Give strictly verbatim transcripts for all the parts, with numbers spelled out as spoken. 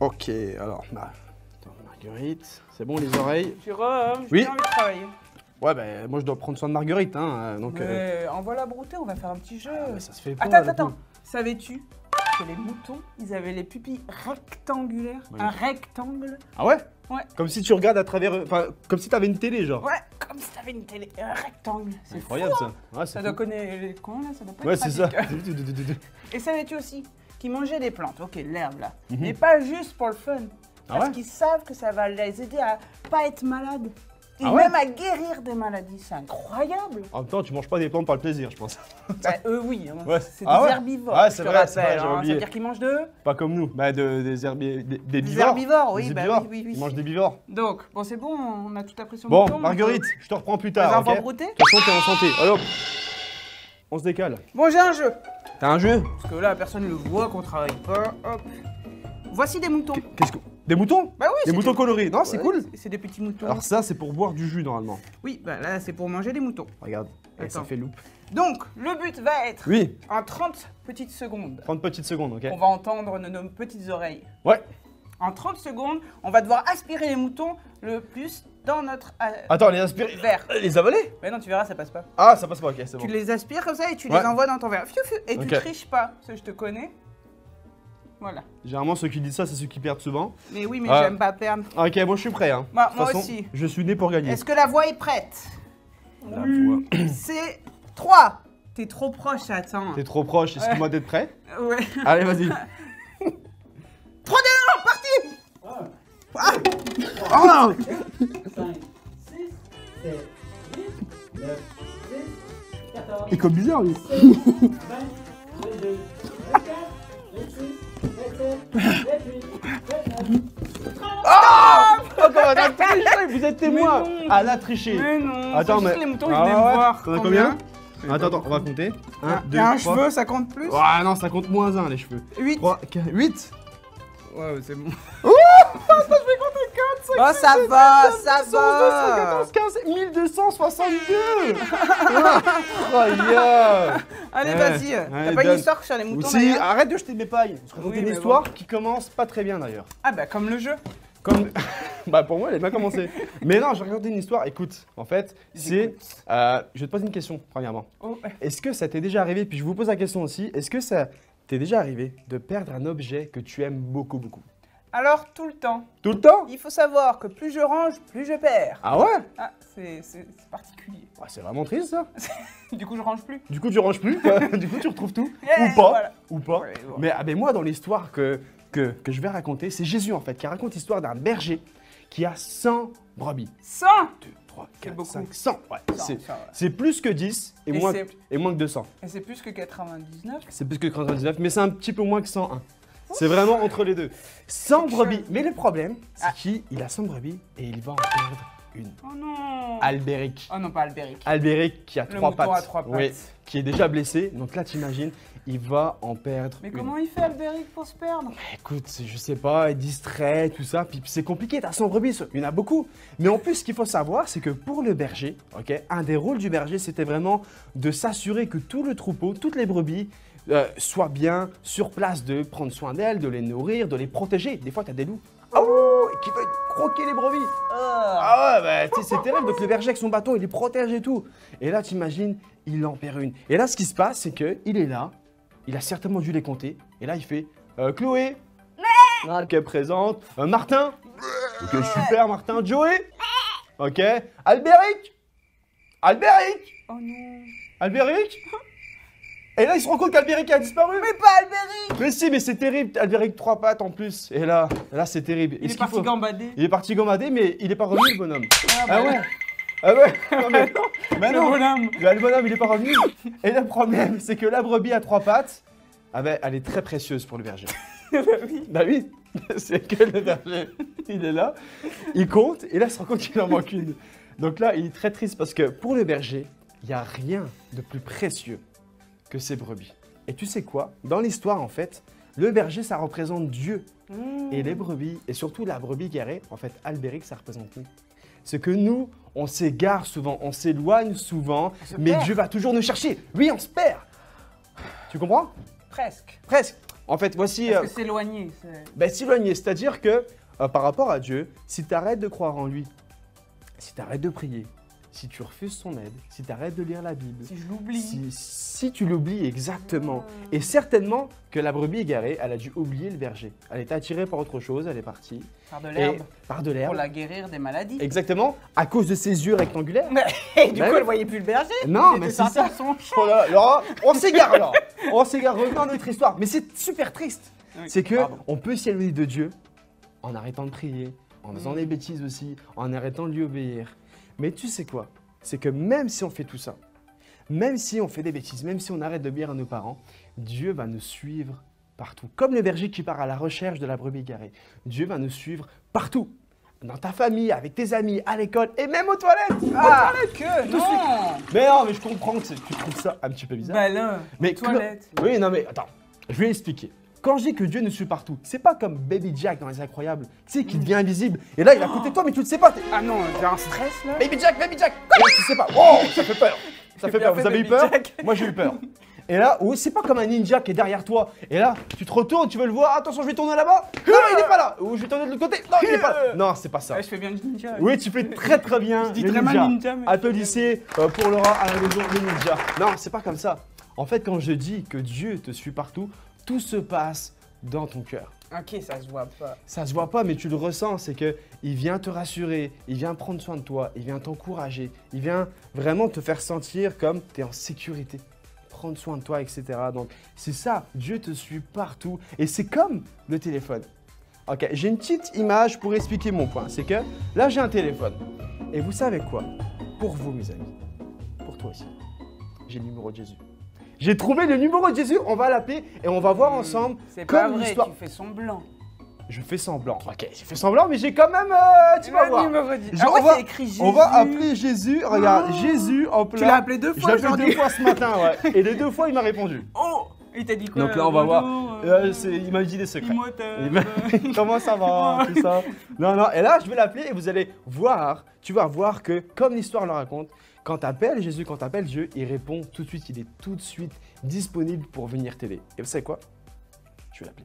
Ok, alors, bah, attends, Marguerite, c'est bon les oreilles? Jérôme, j'ai Oui. envie de travailler. Ouais, bah moi je dois prendre soin de Marguerite, hein, donc... Mais euh, envoie la brouter, on va faire un petit jeu. ah, mais ça se fait pas, Attends, le attends, coup. attends. Savais-tu que les moutons, ils avaient les pupilles rectangulaires? Ouais. Un rectangle? Ah ouais? Ouais. Comme si tu regardes à travers... Enfin, comme si t'avais une télé, genre. Ouais, comme si t'avais une télé, un rectangle. C'est Incroyable, fou, hein. ça. Ouais, c'est Ça fou. doit connaître les cons, là, ça doit pas Ouais, être c'est ça. pratique. Et savais-tu aussi qu'ils mangeaient des plantes, ok, l'herbe là, Mhm. mais pas juste pour le fun. Ah Parce ouais? qu'ils savent que ça va les aider à pas être malades. Et Ah ouais? même à guérir des maladies, c'est incroyable. En même temps, tu manges pas des plantes par le plaisir, je pense. Bah, eux, oui, hein. Ouais. C'est Ah des ouais? herbivores. Ouais, je c'est te vrai, c'est vrai, rappelle, j'ai hein. Ça oublié. veut dire qu'ils mangent de... Pas comme nous, bah de, des, herbi... des, des bivores. herbivores, oui, Des bah bivores. oui, oui, oui. Ils mangent des bivores. Donc, bon, c'est bon, on a tout appris sur le Bon, mouton, Marguerite, on je te reprends plus peut- tard, Les ok? enfants De broutés. toute façon, t'es en santé. Allez hop. On se décale. Bon, j'ai un jeu. T'as un jeu? Parce que là, personne ne le voit qu'on travaille pas. Hop. Voici des moutons. Qu'est-ce que... Des moutons? Bah oui, Des c'est moutons des- colorés. Non, c'est Ouais, cool. c'est- C'est des petits moutons. Alors ça, c'est pour boire du jus, normalement. Oui, bah là, c'est pour manger des moutons. Regarde. Et ça Attends. fait loupe. Donc, le but va être, Oui, en trente petites secondes, trente petites secondes, ok? on va entendre nos, nos petites oreilles. Ouais. En trente secondes, on va devoir aspirer les moutons le plus dans notre euh, Attends, les aspirer. verre. Les avaler? Mais non, tu verras, ça passe pas. Ah, ça passe pas, ok, c'est bon. Tu les aspires comme ça et tu Ouais. les envoies dans ton verre. Fiu, fiu, et Ok. tu triches pas, parce que je te connais. Voilà. Généralement, ceux qui disent ça, c'est ceux qui perdent souvent. Mais oui, mais Ah. j'aime pas perdre. Ok, moi je suis prêt, hein. Moi- De toute moi façon, aussi. Je suis né pour gagner. Est-ce que la voix est prête? La voix. C'est trois. T'es trop proche, attends. T'es trop proche, excuse-moi d'être prêt. Ouais. Allez, vas-y. trois, deux, un, parti. Ah. Oh Il est comme bizarre, lui. Attends, elle a triché, vous êtes témoin. Mais non. Elle a triché. Mais non, Attends, c'est juste mais- les moutons, Ah ils venaient ouais, me voir. t'en as combien? Attends, attends, on va compter. un, Un, deux, un trois. cheveu, ça compte plus? Ah non, ça compte moins un les cheveux. huit. trois, quatre, huit. Ouais, c'est bon. Oh, ça je vais compter quatre, cinq, Oh, ça va, ça deux cent va. quatorze, quinze, mille deux cent soixante-deux. Incroyable. Allez, Ouais. vas-y. Allez, T'as pas une donne. histoire sur les moutons Aussi, d'ailleurs? arrête de jeter mes pailles. Je raconte Oui, une mais histoire bon. qui commence pas très bien d'ailleurs. Ah bah comme le jeu. Comme... bah pour moi, elle est bien commencée. Mais non, j'ai raconté une histoire. Écoute, en fait, c'est... euh, je vais te poser une question, premièrement. Oh, ouais. Est-ce que ça t'est déjà arrivé, puis je vous pose la question aussi, est-ce que ça t'est déjà arrivé de perdre un objet que tu aimes beaucoup, beaucoup? Alors tout le temps. Tout le temps? Il faut savoir que plus je range, plus je perds. Ah ouais? Ah, c'est c'est- c'est particulier. Ouais, c'est vraiment triste ça. Du coup, je range plus. Du coup, tu ranges plus, quoi. Du coup, tu retrouves tout. Yeah, ou pas. voilà. Ou pas. Ouais, voilà. Mais, ah, mais moi, dans l'histoire que, que, que je vais raconter, c'est Jésus en fait, qui raconte l'histoire d'un berger qui a cent brebis. cent. deux, trois, C'est quatre, beaucoup. cinq, cent. Ouais, cent, c'est, ça va. c'est plus que dix et, Et moins, c'est- et moins que deux cents. Et c'est plus que quatre-vingt-dix-neuf. C'est plus que quatre-vingt-dix-neuf, mais c'est un petit peu moins que cent un. C'est vraiment entre les deux. cent Quelque brebis. chose. Mais le problème, c'est Ah. qu'il il a cent brebis et il va en perdre une. Oh non. Albéric. Oh non, pas Albéric. Albéric qui a Le trois mouton pattes. à trois pattes. Oui, qui est déjà blessé. Donc là, t'imagines, il va en perdre Mais une. comment il fait Albéric pour se perdre? Écoute, je sais pas, distrait, tout ça, puis c'est compliqué, t'as cent brebis, il y en a beaucoup. Mais en plus, ce qu'il faut savoir, c'est que pour le berger, ok, un des rôles du berger, c'était vraiment de s'assurer que tout le troupeau, toutes les brebis, euh, soient bien sur place, de prendre soin d'elles, de les nourrir, de les protéger. Des fois, t'as des loups oh, qui veulent croquer les brebis. Ah ouais, bah, tu sais, c'est terrible. Donc le berger avec son bâton, il les protège et tout. Et là, t'imagines, il en perd une. Et là, ce qui se passe, c'est qu'il est là, il a certainement dû les compter. Et là, il fait euh, Chloé. Ah, ok, présente. Euh, Martin. Ok, super, Martin. Joey. Ok. Albéric. Albéric. Oh non. Albéric. Et là, il se rend compte qu'Albéric a disparu. Mais pas Albéric. Mais si, mais c'est terrible. Albéric trois pattes en plus. Et là, là, c'est terrible. Il Et ce est qu'il parti faut- gambader. Il est parti gambader, mais il est pas revenu, le bonhomme. Ah, Ah bah, ouais. Ah ouais. Non, mais non. Mais Le non. bonhomme. Là, le bonhomme, il est pas revenu. Et le problème, c'est que la brebis à trois pattes, ah ben, elle est très précieuse pour le berger. Bah oui. Bah oui, c'est que le berger, il est là, il compte, et là, il se rend compte qu'il en manque une. Donc là, il est très triste parce que pour le berger, il n'y a rien de plus précieux que ses brebis. Et tu sais quoi? Dans l'histoire, en fait, le berger, ça représente Dieu. Mmh. Et les brebis, et surtout la brebis guerrée, en fait, Albéric, ça représente nous. C'est que nous, on s'égare souvent, on s'éloigne souvent, se mais perd. Dieu va toujours nous chercher. Oui, on se perd. Tu comprends? Presque. Presque. En fait, voici... Parce euh, que s'éloigner, c'est... ben, s'éloigner, c'est-à-dire que euh, par rapport à Dieu, si tu arrêtes de croire en lui, si tu arrêtes de prier, si tu refuses son aide, si tu arrêtes de lire la Bible, Si je l'oublie. si, si tu l'oublies exactement, et certainement que la brebis égarée, elle a dû oublier le berger. Elle était attirée par autre chose, elle est partie. Par de Et l'herbe. par de Pour l'herbe. la guérir des maladies. Exactement, à cause de ses yeux rectangulaires. Et du Ben coup, oui. elle voyait plus le berger. Non, Il mais était c'est sorti ça. de son champ. Oh là, Laura, on s'égare là. On s'égare, revenons à notre histoire. Mais c'est super triste. Oui, C'est que pardon. on peut s'éloigner de Dieu en arrêtant de prier, en faisant Mm. des bêtises aussi, en arrêtant de lui obéir. Mais tu sais quoi? C'est que même si on fait tout ça, même si on fait des bêtises, même si on arrête d'obéir à nos parents, Dieu va nous suivre partout. Comme le berger qui part à la recherche de la brebis égarée. Dieu va nous suivre partout. Dans ta famille, avec tes amis, à l'école et même aux toilettes. Ah, Aux toilettes. que Tout non. Mais non, mais je comprends que c'est- tu trouves ça un petit peu bizarre. Bah là, Mais aux toilettes. que- Oui, non, mais attends, je vais expliquer. Quand je dis que Dieu nous suit partout, c'est pas comme Baby Jack dans Les Incroyables, tu sais, qui devient invisible. Et là, il est à côté de toi, mais tu le sais pas. t'es- Ah non, j'ai un stress là. Baby Jack, Baby Jack. Et là, tu sais pas. Wow, ça fait peur. Ça J'ai fait bien peur. fait Vous avez eu Baby peur? Jack. Moi, j'ai eu peur. Et là, oui, c'est pas comme un ninja qui est derrière toi. Et là, tu te retournes, tu veux le voir. Attention, je vais tourner là-bas. Non, il est pas là. Ou je vais tourner de l'autre côté. Non, il est pas là. Non, c'est pas ça. Ouais, je fais bien le ninja. Oui, tu fais très très bien. Je dis le très mal ninja. ninja, mais je fais Applaudissez euh, pour Laura à la maison, le ninja. Non, c'est pas comme ça. En fait, quand je dis que Dieu te suit partout, tout se passe dans ton cœur. Ok, ça se voit pas. Ça se voit pas, mais tu le ressens. C'est que il vient te rassurer, il vient prendre soin de toi, il vient t'encourager, il vient vraiment te faire sentir comme tu es en sécurité. Prendre soin de toi, et cetera. Donc, c'est ça. Dieu te suit partout. Et c'est comme le téléphone. Ok, j'ai une petite image pour expliquer mon point. C'est que là, j'ai un téléphone. Et vous savez quoi? Pour vous, mes amis, pour toi aussi, j'ai le numéro de Jésus. J'ai trouvé le numéro de Jésus, on va l'appeler et on va voir ensemble C'est pas comme vrai, l'histoire. tu fais semblant. Je fais semblant. Ok, j'ai fait semblant, mais j'ai quand même. euh, tu vas Le voir. numéro de- Je- Ah ouais, on, va, c'est écrit Jésus. on va appeler Jésus. Regarde, Oh. Jésus en plein. Tu l'as appelé deux Je fois l'ai appelé deux aujourd'hui. fois ce matin, ouais. Et les deux fois, il m'a répondu. Oh, il t'a dit quoi? Donc là, on va voir. Bonjour, Euh, c'est- il m'a dit des secrets. Imhotep. Il m'a- Comment ça va, tout ça. Non, non, et là, je vais l'appeler et vous allez voir, tu vas voir que, comme l'histoire le raconte, quand tu appelles Jésus, quand tu appelles Dieu, il répond tout de suite, il est tout de suite disponible pour venir t'aider. Et vous savez quoi? Je vais l'appeler.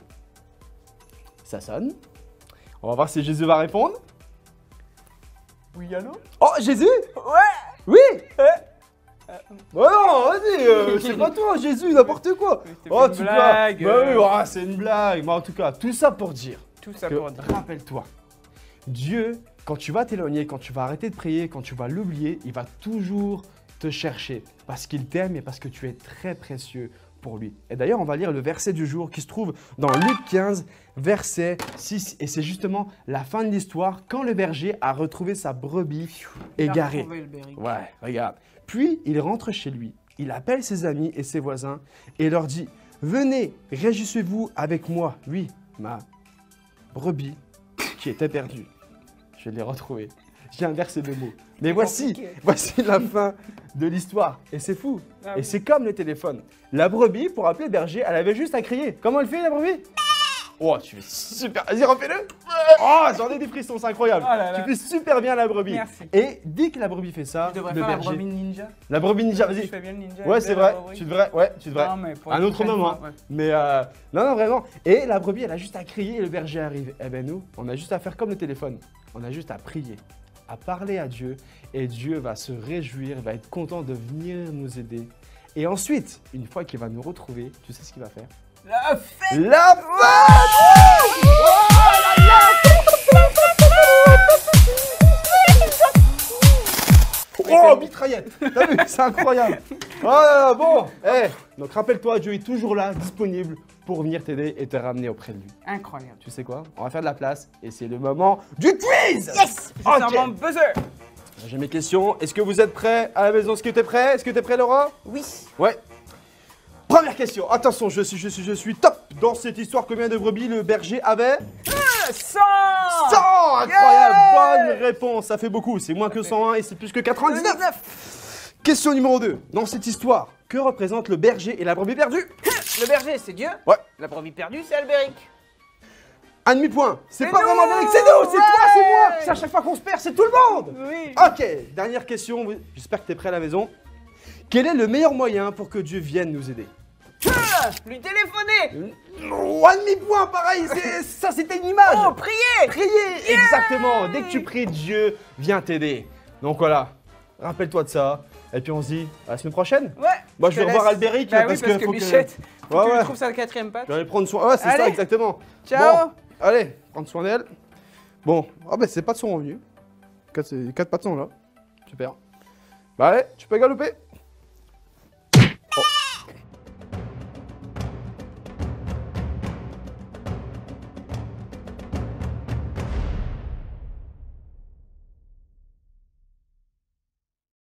Ça sonne. On va voir si Jésus va répondre. Oui, allô? Oh, Jésus? Ouais. Oui? Oh non, vas-y, euh, c'est pas toi, Jésus, n'importe quoi. C'était Oh, pas une tu blague, Bah oui, euh. ah, c'est une blague. Mais en tout cas, tout ça pour dire Tout ça que, pour dire. rappelle-toi, Dieu, quand tu vas t'éloigner, quand tu vas arrêter de prier, quand tu vas l'oublier, il va toujours te chercher parce qu'il t'aime et parce que tu es très précieux pour lui. Et d'ailleurs, on va lire le verset du jour qui se trouve dans Luc quinze, verset six. Et c'est justement la fin de l'histoire quand le berger a retrouvé sa brebis Il a égarée. retrouvé le berry. Ouais, regarde. Puis il rentre chez lui, il appelle ses amis et ses voisins et leur dit « Venez, réjouissez-vous avec moi, oui, ma brebis qui était perdue. Je l'ai retrouvée. » J'ai inversé les mots. Mais C'est voici, compliqué. voici la fin de l'histoire. Et c'est fou. Ah et oui. c'est comme le téléphone. La brebis, pour appeler le berger, elle avait juste à crier. Comment elle fait la brebis? Oh, tu fais super. Vas-y, refais-le. Oh, j'en ai des frissons, c'est incroyable. Oh là là. Tu fais super bien la brebis. Merci. Et dès que la brebis fait ça, Je devrais le faire la berger. brebis ninja. La brebis ninja, Je vas-y. fais bien le ninja. Ouais, et c'est la vrai. brebis. Tu devrais. Ouais, tu devrais. Non, mais pour Un une autre prochaine moment. fois, ouais. Mais euh, non, non, vraiment. Et la brebis, elle a juste à crier et le berger arrive. Eh ben nous, on a juste à faire comme le téléphone. On a juste à prier, à parler à Dieu. Et Dieu va se réjouir, va être content de venir nous aider. Et ensuite, une fois qu'il va nous retrouver, tu sais ce qu'il va faire? La fête. La fête! Oh, mitraillette! T'as vu? C'est incroyable! Oh là là, bon! Eh, donc rappelle-toi, Dieu est toujours là, disponible pour venir t'aider et te ramener auprès de lui. Incroyable. Tu sais quoi? On va faire de la place et c'est le moment du quiz! Yes. Je Ok. sors mon buzzer. J'ai mes questions. Est-ce que vous êtes prêts à la maison? Est-ce que t'es prêt? Est-ce que t'es prêt, Laura? Oui. Ouais. Première question. Attention, je suis, je suis, je suis top dans cette histoire. Combien de brebis le berger avait? cent. cent! Incroyable! Yeah. Bonne réponse. Ça fait beaucoup. C'est moins que cent un et c'est plus que quatre-vingt-dix-neuf. dix-neuf. Question numéro deux. Dans cette histoire, que représentent le berger et la brebis perdue? Le berger, c'est Dieu. Ouais. La brebis perdue, c'est Albéric. Un demi-point. C'est C'est pas nous. vraiment Albéric, c'est nous, c'est toi, c'est Ouais. moi. C'est à chaque fois qu'on se perd, c'est tout le monde. Oui. Ok, dernière question. J'espère que t'es prêt à la maison. Quel est le meilleur moyen pour que Dieu vienne nous aider? Ah, lui téléphoner. Oh, un demi-point, pareil, c'est- ça c'était une image. Oh, prier. Prier, exactement. Dès que tu pries, Dieu vient t'aider. Donc voilà, rappelle-toi de ça. Et puis on se dit à la semaine prochaine. Ouais. Moi, je vais te revoir laisse. Albéric Bah parce oui, parce que que faut que- Bichette, faut Ouais, que tu ouais. trouves sa quatrième patte. Je vais aller prendre soin. Ouais, c'est ça, Allez. exactement. Ciao. Bon, allez, prendre soin d'elle. Bon, ah ben c'est pas de son revenu. Quatre, quatre pattes sont là. Super. Bah allez, tu peux galoper.